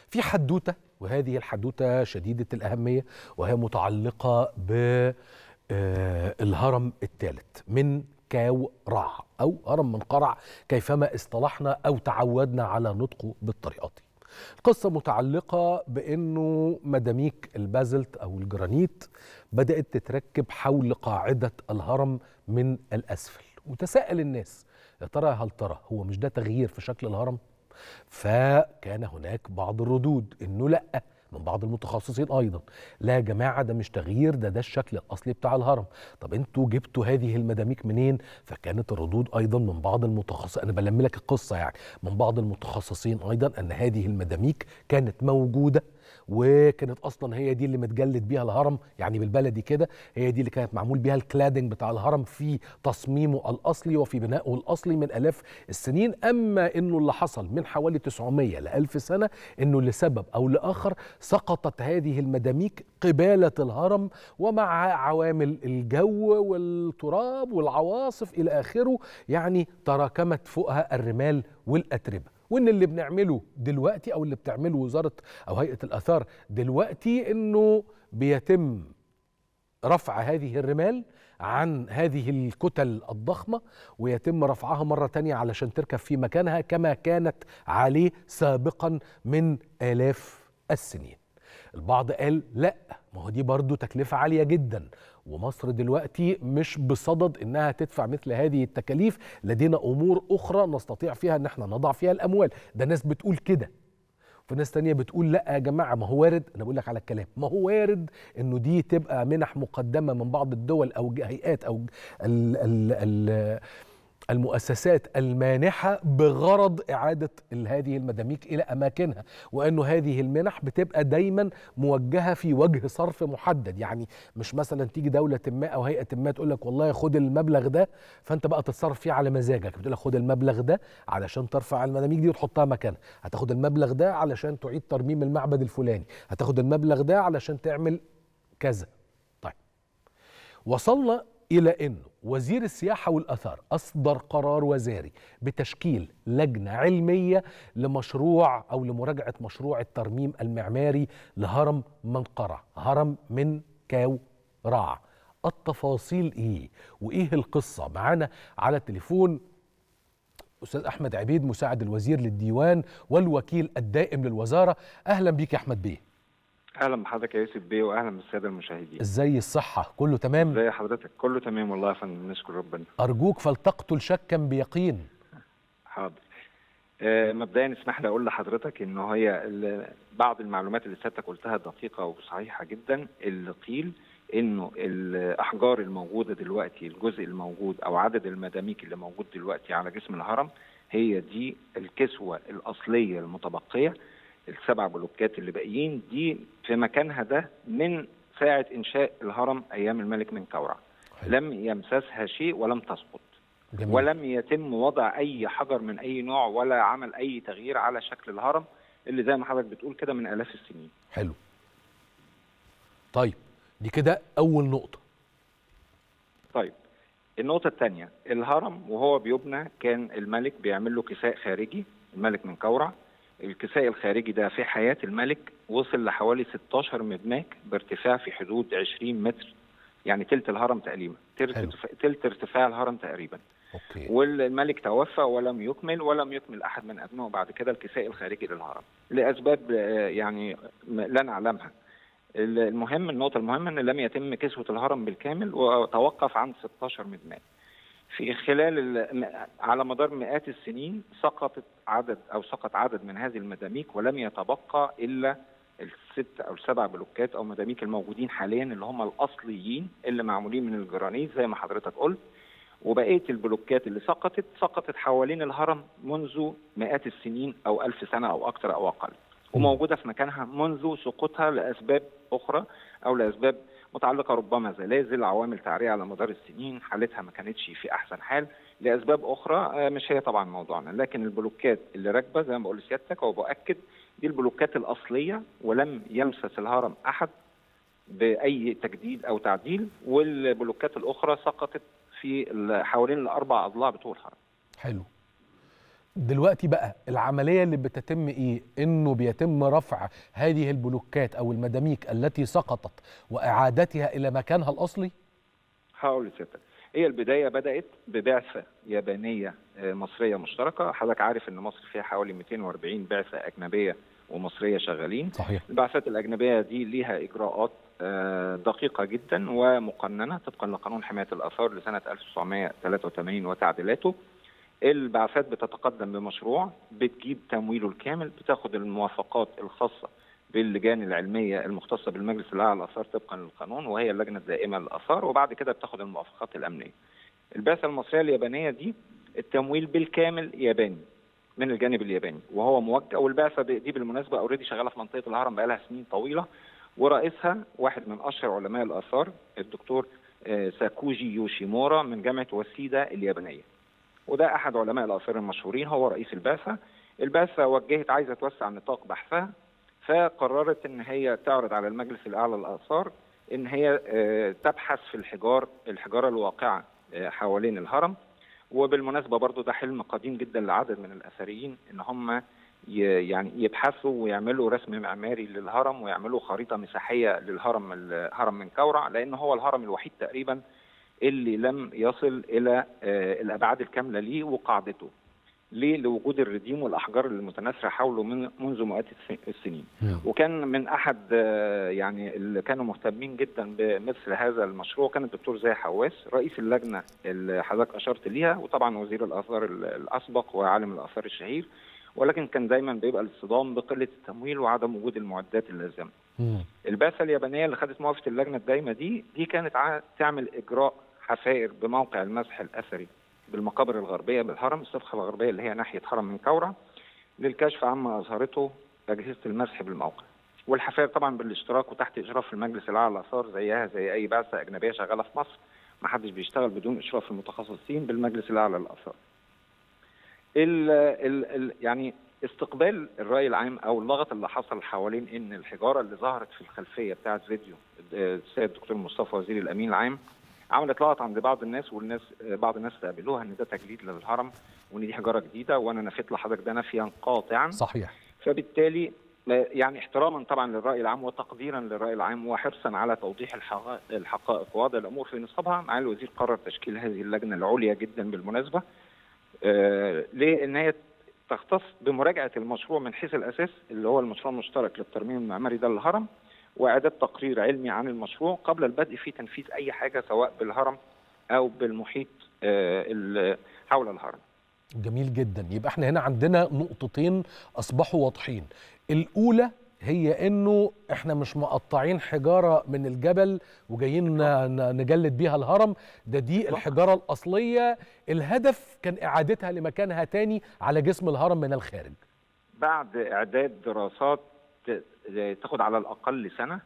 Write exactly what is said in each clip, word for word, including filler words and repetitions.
في حدوته، وهذه الحدوته شديده الاهميه، وهي متعلقه بالهرم الثالث من كاو رع او هرم منقرع كيفما اصطلحنا او تعودنا على نطقه بالطريقه دي. القصه متعلقه بانه مداميك البازلت او الجرانيت بدات تتركب حول قاعده الهرم من الاسفل، وتساءل الناس يا ترى هل ترى هو مش ده تغيير في شكل الهرم؟ فكان هناك بعض الردود انه لا، من بعض المتخصصين ايضا، لا يا جماعه ده مش تغيير، ده ده الشكل الاصلي بتاع الهرم. طب انتوا جبتوا هذه المداميك منين؟ فكانت الردود ايضا من بعض المتخصصين، انا بلم لك القصه يعني، من بعض المتخصصين ايضا ان هذه المداميك كانت موجوده، وكانت اصلا هي دي اللي متجلد بيها الهرم، يعني بالبلدي كده هي دي اللي كانت معمول بيها الكلادنج بتاع الهرم في تصميمه الاصلي وفي بنائه الاصلي من الاف السنين. اما انه اللي حصل من حوالي تسعمائة ل ألف سنه انه لسبب او لاخر سقطت هذه المداميك قباله الهرم، ومع عوامل الجو والتراب والعواصف الى اخره يعني تراكمت فوقها الرمال والاتربه. وان اللي بنعمله دلوقتي او اللي بتعمله وزاره او هيئه الاثار دلوقتي انه بيتم رفع هذه الرمال عن هذه الكتل الضخمه، ويتم رفعها مره تانية علشان تركب في مكانها كما كانت عليه سابقا من آلاف السنين. البعض قال لا، ما هو دي برضو تكلفة عالية جدا، ومصر دلوقتي مش بصدد انها تدفع مثل هذه التكاليف، لدينا امور اخرى نستطيع فيها ان احنا نضع فيها الاموال. ده ناس بتقول كده، وفي ناس تانية بتقول لا يا جماعة، ما هو وارد، انا بقول لك على الكلام، ما هو وارد انه دي تبقى منح مقدمة من بعض الدول او هيئات او ال ال ال المؤسسات المانحة بغرض إعادة هذه المداميك إلى أماكنها، وأنه هذه المنح بتبقى دايما موجهة في وجه صرف محدد. يعني مش مثلا تيجي دولة ما أو هيئة ما تقول لك والله خد المبلغ ده فأنت بقى تتصرف فيه على مزاجك، بتقول لك خد المبلغ ده علشان ترفع المداميك دي وتحطها مكانها، هتاخد المبلغ ده علشان تعيد ترميم المعبد الفلاني، هتاخد المبلغ ده علشان تعمل كذا. طيب، وصلنا إلى أنه وزير السياحة والأثار أصدر قرار وزاري بتشكيل لجنة علمية لمشروع أو لمراجعة مشروع الترميم المعماري لهرم منقرع، هرم من كاو رع. التفاصيل إيه وإيه القصة؟ معانا على التليفون أستاذ أحمد عبيد، مساعد الوزير للديوان والوكيل الدائم للوزارة. أهلا بيك يا أحمد بيه. اهلا بحضرتك يا يوسف بيه، واهلا بالساده المشاهدين. ازاي الصحه؟ كله تمام؟ ازي حضرتك؟ كله تمام والله يا فندم، نشكر ربنا. ارجوك فلتقتل شكا بيقين. حاضر. آه مبدئيا اسمح لي اقول لحضرتك ان هي بعض المعلومات اللي سيادتك قلتها دقيقه وصحيحه جدا. اللي قيل انه الاحجار الموجوده دلوقتي، الجزء الموجود او عدد المداميك اللي موجود دلوقتي على جسم الهرم، هي دي الكسوه الاصليه المتبقيه. السبع بلوكات اللي باقيين دي في مكانها ده من ساعة إنشاء الهرم أيام الملك منقورع. لم يمسسها شيء ولم تسقط. جميل. ولم يتم وضع أي حجر من أي نوع ولا عمل أي تغيير على شكل الهرم اللي زي ما حضرتك بتقول كده من آلاف السنين. حلو. طيب دي كده أول نقطة. طيب النقطة الثانية، الهرم وهو بيبنى كان الملك بيعمل له كساء خارجي، الملك منقورع. الكساء الخارجي ده في حياة الملك وصل لحوالي ستاشر مدماك بارتفاع في حدود عشرين متر، يعني تلت الهرم تقريبا، تلت ارتفاع الهرم تقريبا. أوكي. والملك توفى ولم يكمل ولم يكمل أحد من أبنائه بعد كده الكساء الخارجي للهرم لأسباب يعني لا نعلمها. المهم، النقطة المهمة أن لم يتم كسوة الهرم بالكامل وتوقف عند ستاشر مدماك. في خلال على مدار مئات السنين سقطت عدد او سقط عدد من هذه المداميك، ولم يتبقى الا الست او السبع بلوكات او مداميك الموجودين حاليا اللي هم الاصليين اللي معمولين من الجرانيت زي ما حضرتك قلت. وبقيه البلوكات اللي سقطت سقطت حوالين الهرم منذ مئات السنين او ألف سنه او اكثر او اقل، وموجوده في مكانها منذ سقوطها لاسباب اخرى او لاسباب متعلقه ربما زلازل، عوامل تعريه على مدار السنين، حالتها ما كانتش في احسن حال لاسباب اخرى مش هي طبعا موضوعنا. لكن البلوكات اللي راكبه زي ما بقول لسيادتك وباكد دي البلوكات الاصليه، ولم يمسس الهرم احد باي تجديد او تعديل. والبلوكات الاخرى سقطت في حوالين الاربع اضلاع بتوع الهرم. حلو. دلوقتي بقى العملية اللي بتتم ايه؟ انه بيتم رفع هذه البلوكات او المداميك التي سقطت واعادتها الى مكانها الاصلي؟ هقول لسيادتك، هي البداية بدأت ببعثة يابانية مصرية مشتركة. حضرتك عارف ان مصر فيها حوالي مئتين وأربعين بعثة اجنبية ومصرية شغالين. صحيح. البعثات الأجنبية دي ليها إجراءات دقيقة جدا ومقننة طبقا لقانون حماية الآثار لسنة ألف وتسعمائة وثلاثة وثمانين وتعديلاته. البعثات بتتقدم بمشروع، بتجيب تمويله الكامل، بتاخد الموافقات الخاصة باللجان العلمية المختصة بالمجلس الأعلى للآثار طبقا للقانون وهي اللجنة الدائمة للآثار، وبعد كده بتاخد الموافقات الأمنية. البعثة المصرية اليابانية دي التمويل بالكامل ياباني من الجانب الياباني وهو موجه. والبعثة دي بالمناسبة اوريدي شغالة في منطقة الهرم بقالها سنين طويلة، ورئيسها واحد من أشهر علماء الآثار الدكتور ساكوجي يوشيمورا من جامعة واسيدا اليابانية، وده أحد علماء الآثار المشهورين، هو رئيس البعثة. البعثة وجهت عايزة توسع نطاق بحثها، فقررت ان هي تعرض على المجلس الاعلى للاثار ان هي تبحث في الحجار الحجاره الواقعه حوالين الهرم. وبالمناسبه برضو ده حلم قديم جدا لعدد من الاثريين ان هم يعني يبحثوا ويعملوا رسم معماري للهرم ويعملوا خريطه مساحيه للهرم الهرم منكورع، لان هو الهرم الوحيد تقريبا اللي لم يصل الى الابعاد الكامله ليه وقاعدته. ليه؟ لوجود الرديم والاحجار المتناثره حوله من منذ مئات السنين. وكان من احد يعني اللي كانوا مهتمين جدا بمثل هذا المشروع كان الدكتور زاهي حواس رئيس اللجنه اللي حضرتك اشرت ليها، وطبعا وزير الاثار الاسبق وعالم الاثار الشهير، ولكن كان دايما بيبقى الاصطدام بقله التمويل وعدم وجود المعدات اللازمه. البعثه اليابانيه اللي خدت موافقه اللجنه الدايمه دي دي كانت تعمل اجراء حفائر بموقع المسح الاثري بالمقابر الغربيه بالهرم، الصفحه الغربيه اللي هي ناحيه هرم منكورع، للكشف عما اظهرته اجهزه المسح بالموقع. والحفائر طبعا بالاشتراك وتحت اشراف المجلس الاعلى للاثار زيها زي اي بعثه اجنبيه شغاله في مصر، ما حدش بيشتغل بدون اشراف المتخصصين بالمجلس الاعلى للاثار. ال ال ال يعني استقبال الراي العام او اللغط اللي حصل حوالين ان الحجاره اللي ظهرت في الخلفيه بتاعت فيديو السيد الدكتور مصطفى وزير الامين العام عملت لغط عند بعض الناس، والناس بعض الناس استقبلوها ان ده تجديد للهرم وان دي حجاره جديده، وانا نفيت لحضرتك ده نفيا قاطعا. صحيح. فبالتالي يعني احتراما طبعا للراي العام وتقديرا للراي العام وحرصا على توضيح الحقائق ووضع الامور في نصابها، معالي الوزير قرر تشكيل هذه اللجنه العليا جدا بالمناسبه آه لان هي تختص بمراجعه المشروع من حيث الاساس اللي هو المشروع المشترك للترميم المعماري ده للهرم، واعداد تقرير علمي عن المشروع قبل البدء في تنفيذ اي حاجه سواء بالهرم او بالمحيط آه حول الهرم. جميل جدا. يبقى احنا هنا عندنا نقطتين اصبحوا واضحين. الاولى هي انه احنا مش مقطعين حجاره من الجبل وجايين نجلد بيها الهرم، ده دي الحجاره الاصليه، الهدف كان اعادتها لمكانها تاني على جسم الهرم من الخارج. بعد اعداد دراسات تاخد على الاقل سنه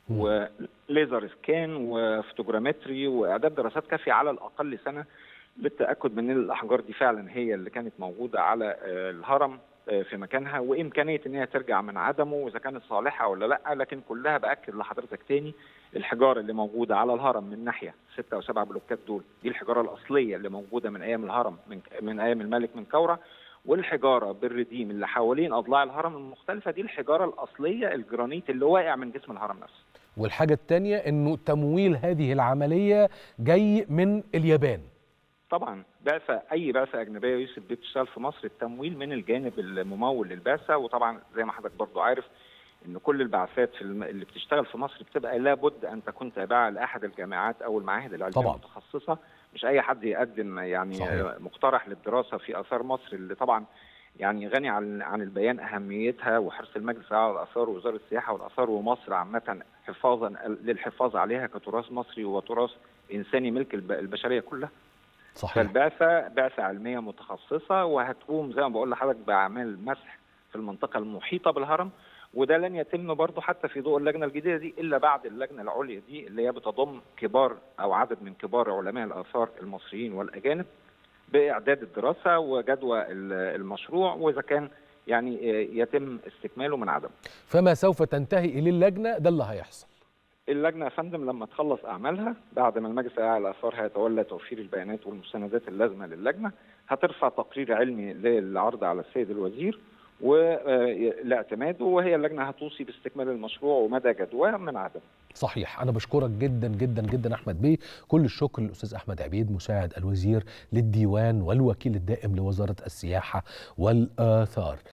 وليزر سكان وفوتوجرامتري واعداد دراسات كافيه على الاقل سنه للتاكد من ان الاحجار دي فعلا هي اللي كانت موجوده على الهرم في مكانها وامكانيه ان هي ترجع من عدمه واذا كانت صالحه ولا لا. لكن كلها باكد لحضرتك تاني الحجاره اللي موجوده على الهرم من ناحيه ستة او سبعة بلوكات دول دي الحجاره الاصليه اللي موجوده من ايام الهرم من, من ايام الملك منكورع، والحجاره بالرديم اللي حوالين اضلاع الهرم المختلفه دي الحجاره الاصليه الجرانيت اللي واقع من جسم الهرم نفسه. والحاجه الثانيه انه تمويل هذه العمليه جاي من اليابان. طبعا بعثه اي بعثه اجنبيه يوسف بتشتغل في مصر التمويل من الجانب الممول للبعثه، وطبعا زي ما حضرتك برضو عارف ان كل البعثات في الم... اللي بتشتغل في مصر بتبقى لابد ان تكون تابعه لاحد الجامعات او المعاهد العلميه طبعا المتخصصه، مش اي حد يقدم يعني صحيح. مقترح للدراسه في اثار مصر اللي طبعا يعني غني عن عن البيان اهميتها وحرص المجلس على الاثار ووزاره السياحه والاثار ومصر عامه حفاظا للحفاظ عليها كتراث مصري وتراث انساني ملك البشريه كلها. صحيح. فالبعثه بعثه علميه متخصصه وهتقوم زي ما بقول لحضرتك باعمال مسح في المنطقه المحيطه بالهرم، وده لن يتم برضه حتى في ضوء اللجنه الجديده دي الا بعد اللجنه العليا دي اللي هي بتضم كبار او عدد من كبار علماء الاثار المصريين والاجانب باعداد الدراسه وجدوى المشروع واذا كان يعني يتم استكماله من عدم. فما سوف تنتهي اليه اللجنه ده اللي هيحصل. اللجنه يا فندم لما تخلص اعمالها بعد ما المجلس الاعلى للاثار هيتولى توفير البيانات والمستندات اللازمه للجنه، هترفع تقرير علمي للعرض على السيد الوزير ولاعتماده، وهي اللجنه هتوصي باستكمال المشروع ومدى جدواه من عدم. صحيح. أنا بشكرك جدا جدا جدا أحمد بيه، كل الشكر للأستاذ أحمد عبيد مساعد الوزير للديوان والوكيل الدائم لوزارة السياحة والآثار.